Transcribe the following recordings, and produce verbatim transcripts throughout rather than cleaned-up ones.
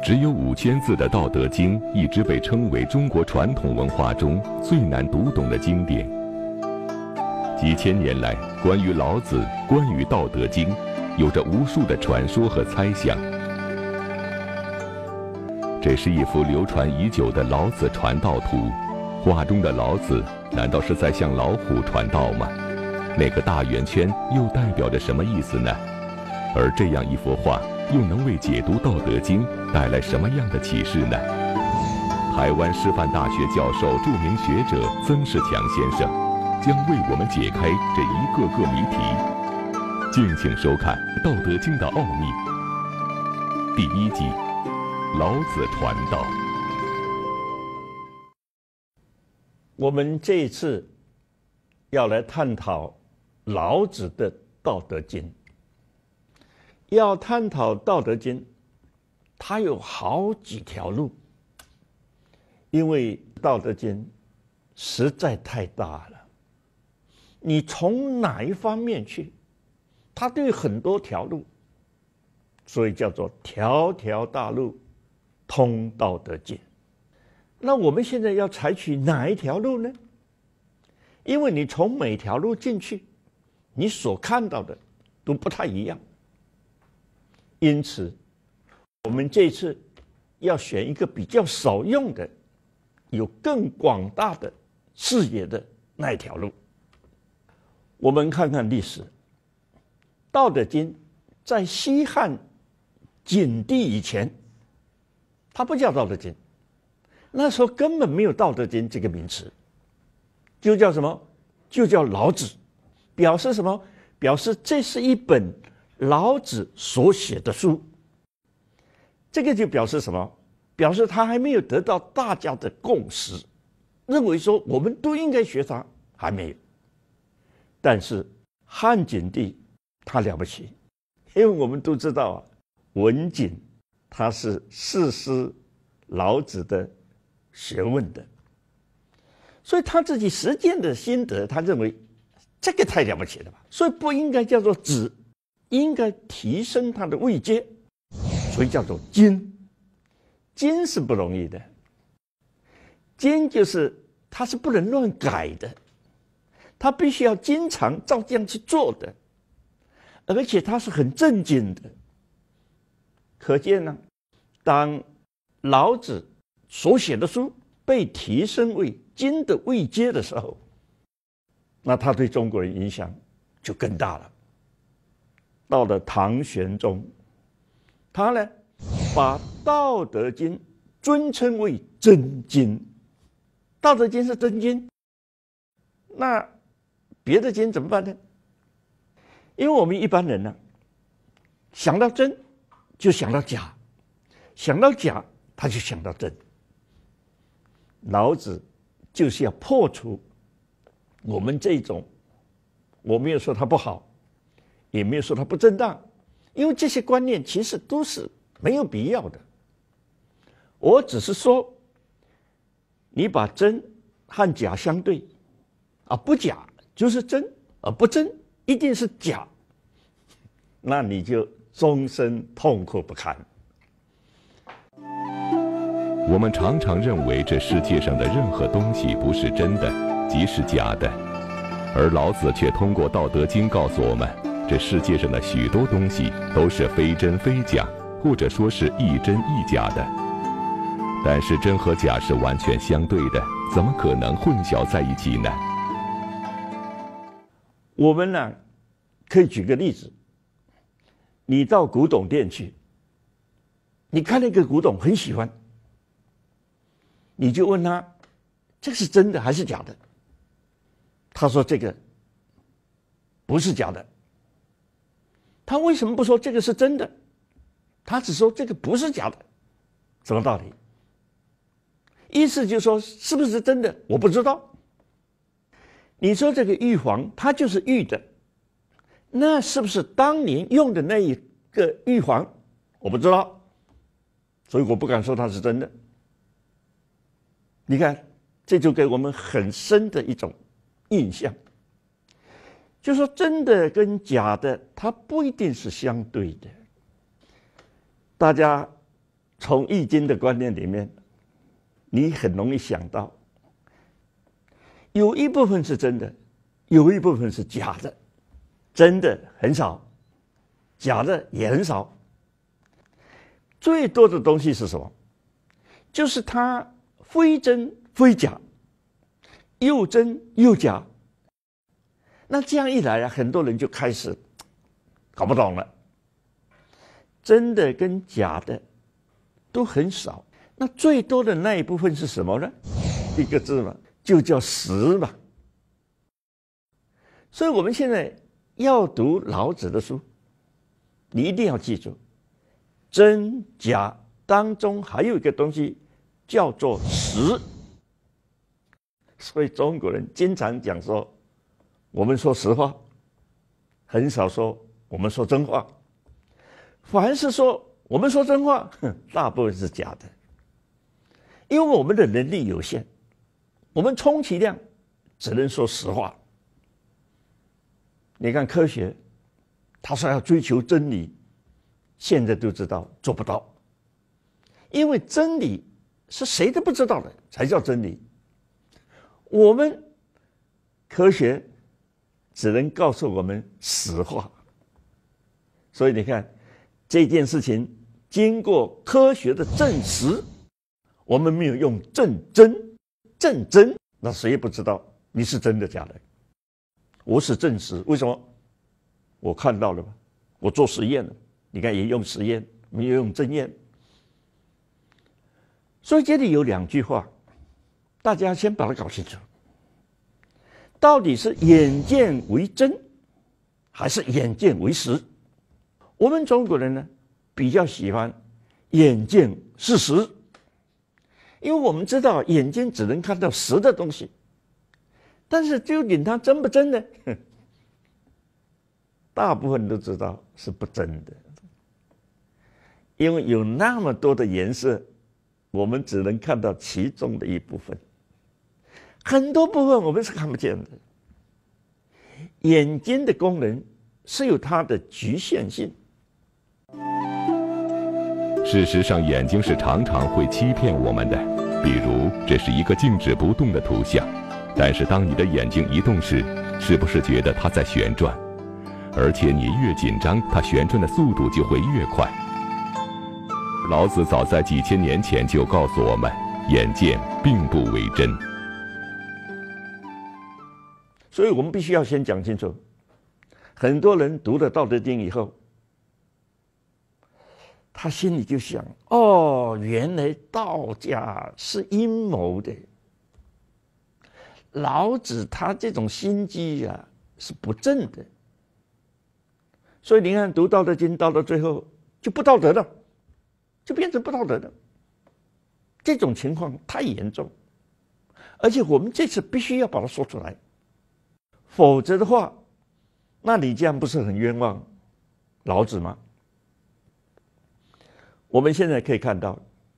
只有五千字的《道德经》一直被称为中国传统文化中最难读懂的经典。几千年来，关于老子、关于《道德经》，有着无数的传说和猜想。这是一幅流传已久的老子传道图，画中的老子难道是在向老虎传道吗？那个大圆圈又代表着什么意思呢？而这样一幅画又能为解读《道德经》带来什么样的启示呢？台湾师范大学教授、著名学者曾仕强先生将为我们解开这一个个谜题。敬请收看《道德经》的奥秘第一集：老子传道。 我们这一次要来探讨老子的《道德经》。要探讨《道德经》，它有好几条路，因为《道德经》实在太大了，你从哪一方面去，它都有很多条路，所以叫做条条大路通道德经。那我们现在要采取哪一条路呢？因为你从每条路进去，你所看到的都不太一样。因此，我们这次要选一个比较少用的、有更广大的视野的那一条路。我们看看历史，《道德经》在西汉景帝以前，它不叫《道德经》，那时候根本没有《道德经》这个名词，就叫什么？就叫老子，表示什么？表示这是一本老子所写的书。这个就表示什么？表示他还没有得到大家的共识，认为说我们都应该学他，还没有。但是汉景帝他了不起，因为我们都知道啊，文景他是誓师老子的学问的，所以他自己实践的心得，他认为这个太了不起了吧，所以不应该叫做子，应该提升他的位阶，所以叫做经。经是不容易的，经就是它是不能乱改的，它必须要经常照这样去做的，而且它是很正经的。可见呢，当老子所写的书被提升为经的位阶的时候，那他对中国人影响就更大了。到了唐玄宗，他呢把《道德经》尊称为真经，《道德经》是真经，那别的经怎么办呢？因为我们一般人呢，想到真就想到假，想到假他就想到真。老子就是要破除我们这种，我没有说它不好，也没有说它不正当，因为这些观念其实都是没有必要的。我只是说，你把真和假相对，啊，不假就是真，而不真一定是假，那你就终身痛苦不堪。 我们常常认为这世界上的任何东西不是真的，即是假的，而老子却通过《道德经》告诉我们，这世界上的许多东西都是非真非假，或者说是亦真亦假的。但是真和假是完全相对的，怎么可能混淆在一起呢？ 我们呢，可以举个例子，你到古董店去，你看那个古董很喜欢，你就问他，这个是真的还是假的？他说这个不是假的。他为什么不说这个是真的？他只说这个不是假的，什么道理？意思就是说，是不是真的我不知道。你说这个玉环它就是玉的，那是不是当年用的那一个玉环我不知道，所以我不敢说它是真的。你看，这就给我们很深的一种印象，就说真的跟假的它不一定是相对的。大家从易经的观念里面，你很容易想到，有一部分是真的，有一部分是假的，真的很少，假的也很少。最多的东西是什么？就是它非真非假，又真又假。那这样一来啊，很多人就开始搞不懂了。真的跟假的都很少，那最多的那一部分是什么呢？一个字嘛，就叫实嘛。所以我们现在要读老子的书，你一定要记住，真假当中还有一个东西叫做实。所以中国人经常讲说，我们说实话，很少说我们说真话。凡是说我们说真话，大部分是假的，因为我们的能力有限，我们充其量只能说实话。你看科学，他说要追求真理，现在都知道做不到，因为真理是谁都不知道的才叫真理。我们科学只能告诉我们实话，所以你看这件事情经过科学的证实，我们没有用证真，证真那谁也不知道你是真的假的。我是证实，为什么？我看到了嘛，我做实验了，你看也用实验，没有用真验。所以这里有两句话，大家先把它搞清楚，到底是眼见为真，还是眼见为实？我们中国人呢，比较喜欢眼见是实，因为我们知道眼睛只能看到实的东西，但是究竟它真不真呢？大部分都知道是不真的，因为有那么多的颜色，我们只能看到其中的一部分，很多部分我们是看不见的。眼睛的功能是有它的局限性。 事实上，眼睛是常常会欺骗我们的。比如，这是一个静止不动的图像，但是当你的眼睛移动时，是不是觉得它在旋转？而且你越紧张，它旋转的速度就会越快。老子早在几千年前就告诉我们，眼见并不为真。 所以我们必须要先讲清楚，很多人读了《道德经》以后，他心里就想：哦，原来道家是阴谋的，老子他这种心机啊是不正的。所以你看，读《道德经》到了最后就不道德了，就变成不道德了。这种情况太严重，而且我们这次必须要把它说出来，否则的话，那你这样不是很冤枉老子吗？我们现在可以看到，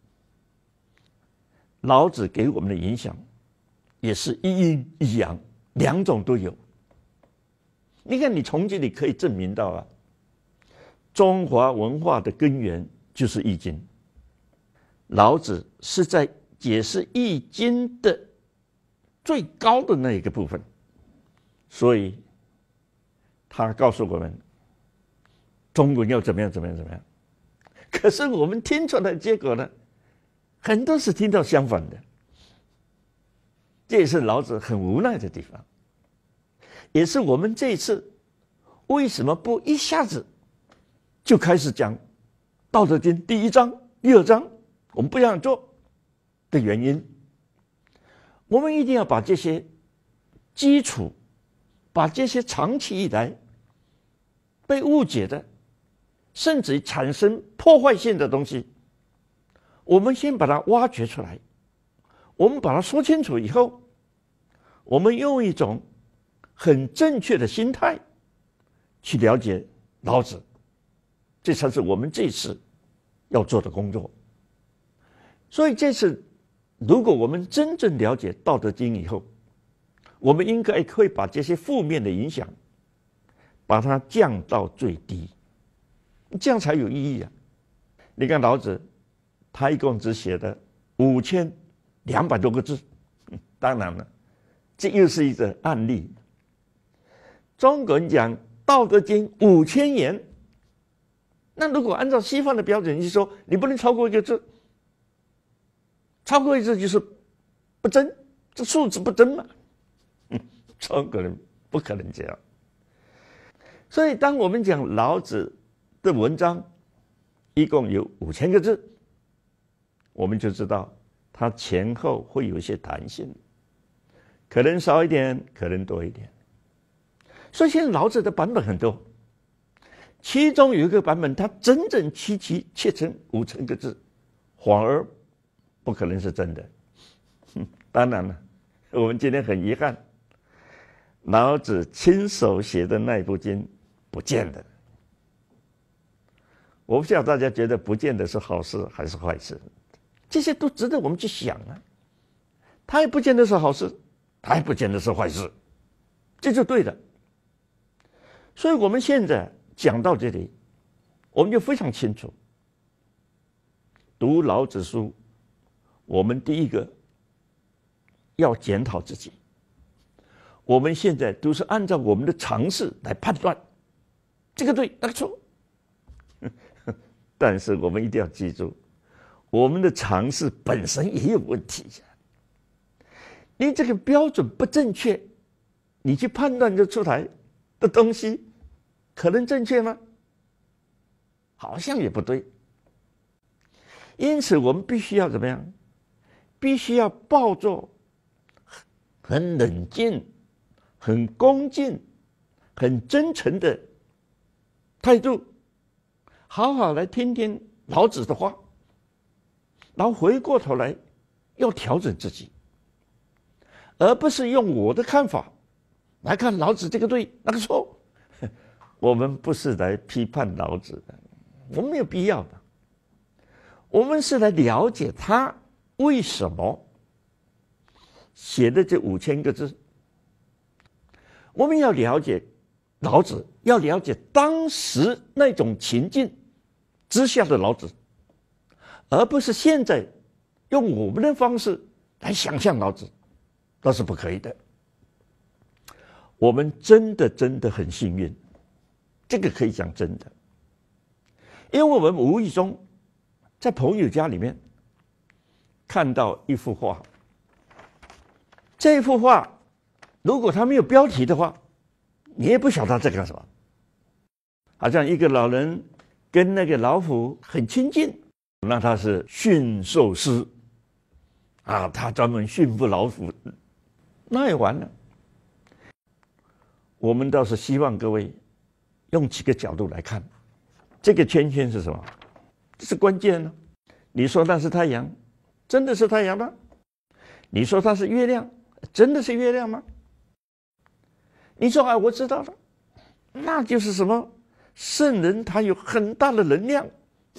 老子给我们的影响也是一阴一阳，两种都有。你看，你从这里可以证明到啊，中华文化的根源就是《易经》。老子是在解释《易经》的最高的那一个部分，所以他告诉我们，中国要怎么样怎么样怎么样。可是我们听出来的结果呢，很多是听到相反的，这也是老子很无奈的地方，也是我们这一次为什么不一下子就开始讲《道德经》第一章、第二章，我们不想做的原因。我们一定要把这些基础，把这些长期以来被误解的，甚至产生破坏性的东西，我们先把它挖掘出来，我们把它说清楚以后，我们用一种很正确的心态去了解老子，这才是我们这次要做的工作。所以这次如果我们真正了解《道德经》以后，我们应该会把这些负面的影响把它降到最低，这样才有意义啊。你看老子他一共只写了五千两百多个字。当然了，这又是一个案例。中国人讲《道德经》五千言，那如果按照西方的标准，就是说你不能超过一个字，超过一个字就是不真，这数字不真嘛。嗯，中国人不可能这样。所以，当我们讲老子的文章一共有五千个字，我们就知道它前后会有一些弹性，可能少一点，可能多一点。所以现在老子的版本很多，其中有一个版本，它真正七七切成五千个字，反而不可能是真的。当然了，我们今天很遗憾，老子亲手写的那部经不见了。我不晓得大家觉得不见得是好事还是坏事，这些都值得我们去想啊。它也不见得是好事，它也不见得是坏事，这就对了。所以我们现在讲到这里，我们就非常清楚，读老子书，我们第一个要检讨自己。我们现在都是按照我们的常识来判断，这个对那个错。但是我们一定要记住，我们的常识本身也有问题。你这个标准不正确，你去判断就出来的东西，可能正确吗？好像也不对。因此，我们必须要怎么样？必须要抱着很冷静、很恭敬、很真诚的态度，好好来听听老子的话，然后回过头来要调整自己，而不是用我的看法来看老子这个对那个错。我们不是来批判老子的，我们没有必要的。我们是来了解他为什么写的这五千个字。我们要了解老子，要了解当时那种情境之下的老子，而不是现在用我们的方式来想象老子，那是不可以的。我们真的真的很幸运，这个可以讲真的，因为我们无意中在朋友家里面看到一幅画，这幅画如果他没有标题的话，你也不晓得他在干什么。好像一个老人跟那个老虎很亲近，那他是驯兽师啊，他专门驯服老虎，那也完了。我们倒是希望各位用几个角度来看，这个圈圈是什么？这是关键呢。你说那是太阳，真的是太阳吗？你说它是月亮，真的是月亮吗？你说啊，我知道了，那就是什么？圣人他有很大的能量，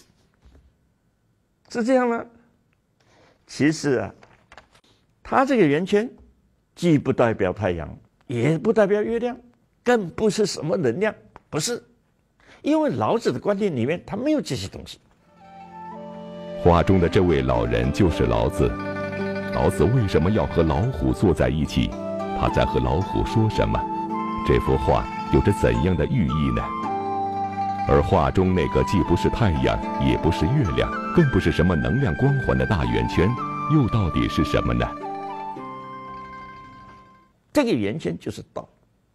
是这样吗？其实啊，他这个圆圈既不代表太阳，也不代表月亮，更不是什么能量，不是。因为老子的观念里面，他没有这些东西。 画中的这位老人就是老子。老子为什么要和老虎坐在一起？他在和老虎说什么？这幅画有着怎样的寓意呢？而画中那个既不是太阳，也不是月亮，更不是什么能量光环的大圆圈，又到底是什么呢？ 这个圆圈就是道。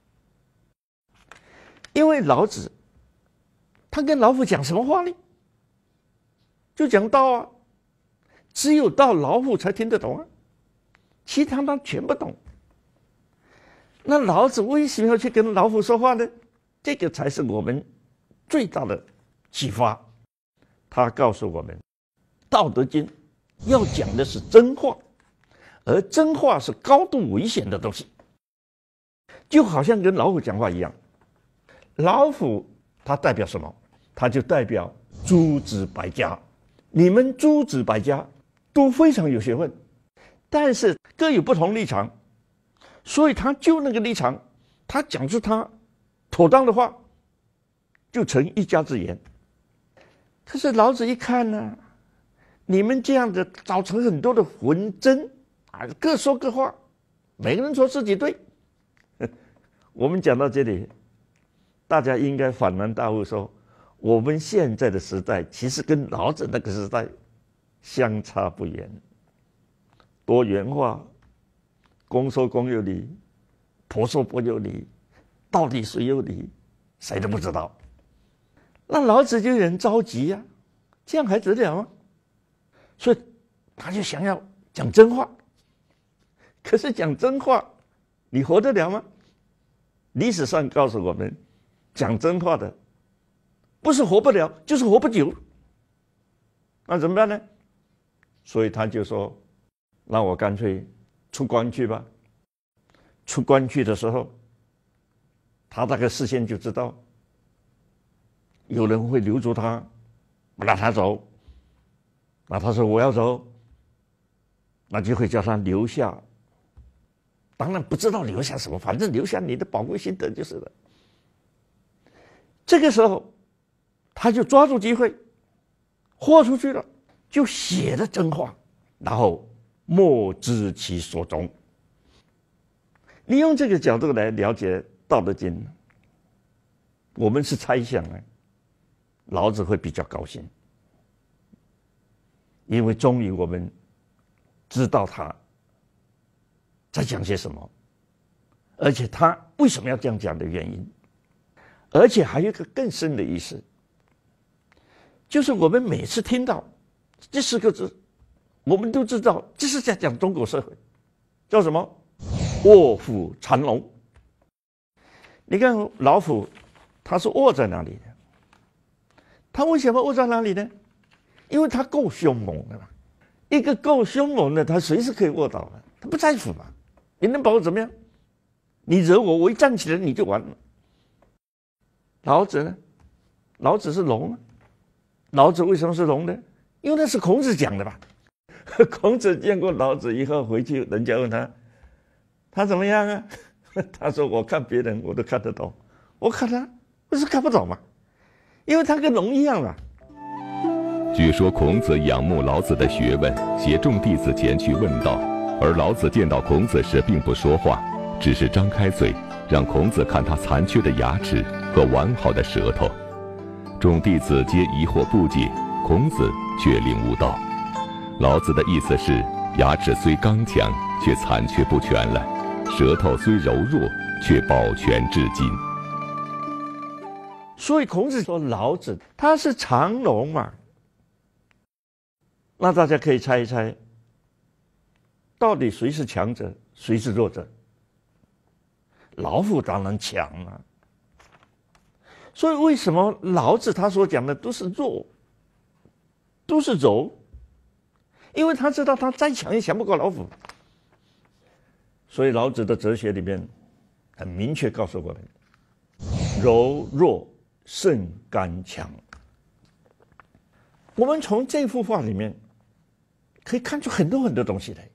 因为老子他跟老虎讲什么话呢？就讲道啊，只有道老虎才听得懂啊，其他他全不懂。那老子为什么要去跟老虎说话呢？这个才是我们最大的启发。他告诉我们，《道德经》要讲的是真话，而真话是高度危险的东西，就好像跟老虎讲话一样。老虎它代表什么？它就代表诸子百家。你们诸子百家都非常有学问，但是各有不同立场，所以他就那个立场，他讲出他妥当的话，就成一家之言。可是老子一看呢， 你们这样的造成很多的纷争啊，各说各话，每个人说自己对。我们讲到这里，大家应该恍然大悟说，我们现在的时代其实跟老子那个时代相差不远。多元化，公说公有理，婆说婆有理，到底谁有理，谁都不知道。那老子就有人着急呀、啊，这样还得了吗？所以他就想要讲真话。可是讲真话，你活得了吗？历史上告诉我们，讲真话的不是活不了，就是活不久。那怎么办呢？所以他就说，那我干脆出关去吧。出关去的时候，他大概事先就知道有人会留住他，不让他走。那他说我要走，那就会叫他留下。当然不知道留下什么，反正留下你的宝贵心得就是了。这个时候，他就抓住机会，豁出去了，就写了真话，然后莫知其所终。你用这个角度来了解《道德经》，我们是猜想啊，老子会比较高兴，因为终于我们知道他在讲些什么，而且他为什么要这样讲的原因，而且还有一个更深的意思，就是我们每次听到这四个字，我们都知道这是在讲中国社会，叫什么？卧虎藏龙。你看老虎，它是卧在哪里的？它为什么卧在哪里呢？因为它够凶猛的嘛。一个够凶猛的，它随时可以卧倒的，它不在乎嘛。你能把我怎么样？你惹我，我一站起来你就完了。老子呢？老子是龙啊。老子为什么是龙呢？因为那是孔子讲的吧。孔子见过老子以后回去，人家问他，他怎么样啊？他说我看别人我都看得懂，我看他不是看不懂嘛，因为他跟龙一样嘛。 据说孔子仰慕老子的学问，携众弟子前去问道，而老子见到孔子时并不说话，只是张开嘴，让孔子看他残缺的牙齿和完好的舌头。众弟子皆疑惑不解，孔子却领悟道，老子的意思是，牙齿虽刚强，却残缺不全了；舌头虽柔弱，却保全至今。 所以孔子说老子他是长龙嘛，那大家可以猜一猜，到底谁是强者，谁是弱者？老虎当然强啊。所以为什么老子他所讲的都是弱，都是柔？因为他知道他再强也强不过老虎。所以老子的哲学里面很明确告诉我们，柔弱胜刚强。我们从这幅画里面可以看出很多很多东西来，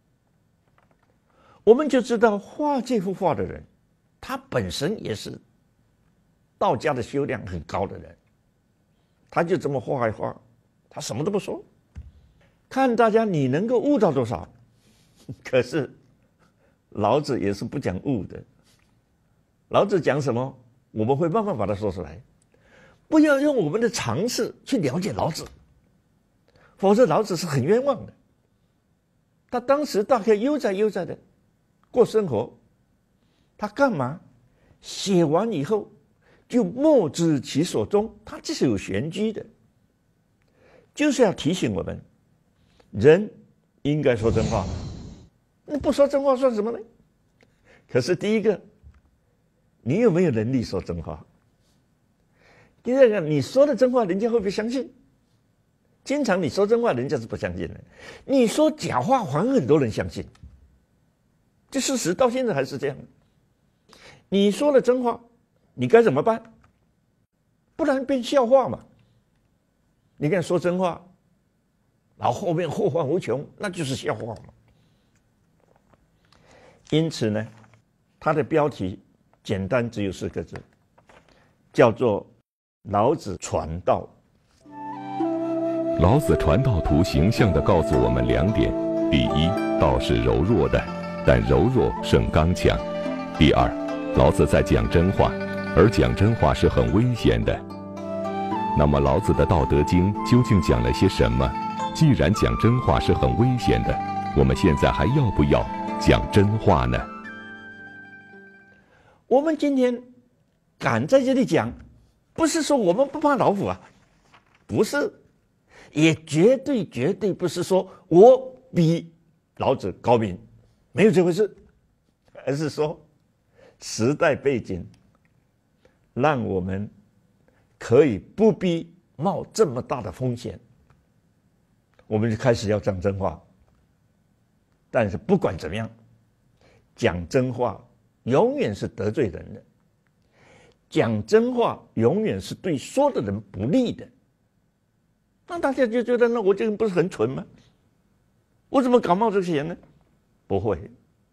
我们就知道画这幅画的人，他本身也是道家的修养很高的人，他就这么画一画，他什么都不说，看大家你能够悟到多少。可是老子也是不讲悟的，老子讲什么我们会慢慢把它说出来，不要用我们的常识去了解老子，否则老子是很冤枉的。他当时大概悠哉悠哉的过生活，他干嘛写完以后就莫知其所终，他这是有玄机的，就是要提醒我们，人应该说真话，那不说真话算什么呢？可是第一个，你有没有能力说真话？第二个，你说的真话人家会不会相信？经常你说真话人家是不相信的，你说假话还很多人相信，这事实到现在还是这样。你说了真话你该怎么办？不然变笑话嘛。你看说真话然后后面后患无穷，那就是笑话嘛。因此呢，它的标题简单只有四个字，叫做老子传道。 老子传道图形象地告诉我们两点：第一，道是柔弱的，但柔弱胜刚强；第二，老子在讲真话，而讲真话是很危险的。那么老子的《道德经》究竟讲了些什么？既然讲真话是很危险的，我们现在还要不要讲真话呢？ 我们今天敢在这里讲，不是说我们不怕老虎啊，不是，也绝对绝对不是说我比老子高明，没有这回事，而是说时代背景让我们可以不必冒这么大的风险，我们就开始要讲真话。但是不管怎么样，讲真话永远是得罪人的，讲真话永远是对说的人不利的。那大家就觉得，那我这个人不是很蠢吗？我怎么敢冒这个险呢？不会，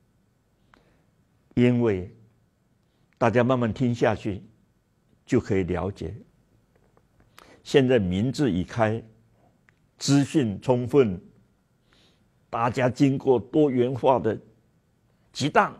因为大家慢慢听下去就可以了解，现在民智已开，资讯充分，大家经过多元化的激荡，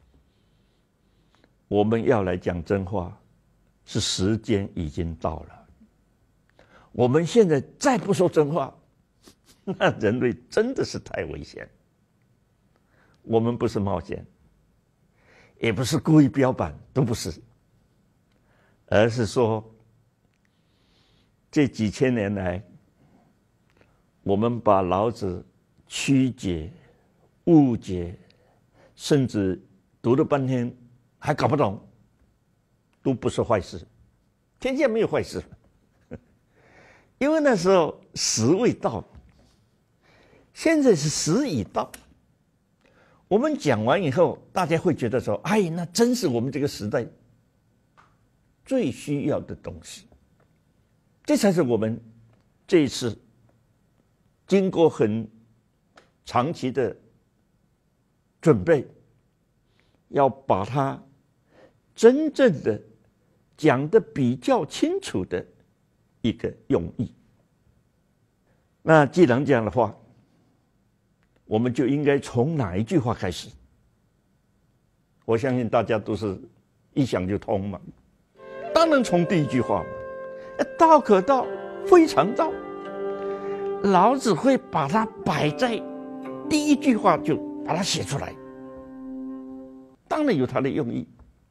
我们要来讲真话，是时间已经到了。我们现在再不说真话，那人类真的是太危险。我们不是冒险，也不是故意标榜，都不是，而是说这几千年来，我们把老子曲解、误解，甚至读了半天还搞不懂，都不是坏事。天下没有坏事，因为那时候时未到，现在是时已到。我们讲完以后，大家会觉得说：“哎，那真是我们这个时代最需要的东西。”这才是我们这一次经过很长期的准备，要把它真正的讲得比较清楚的一个用意。那既然这样的话，我们就应该从哪一句话开始？我相信大家都是一想就通嘛，当然从第一句话嘛。道可道，非常道。老子会把它摆在第一句话就把它写出来，当然有它的用意。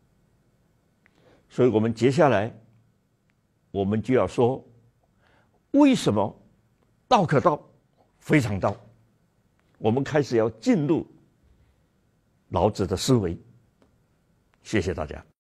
所以我们接下来我们就要说，为什么道可道，非常道？我们开始要进入老子的思维。谢谢大家。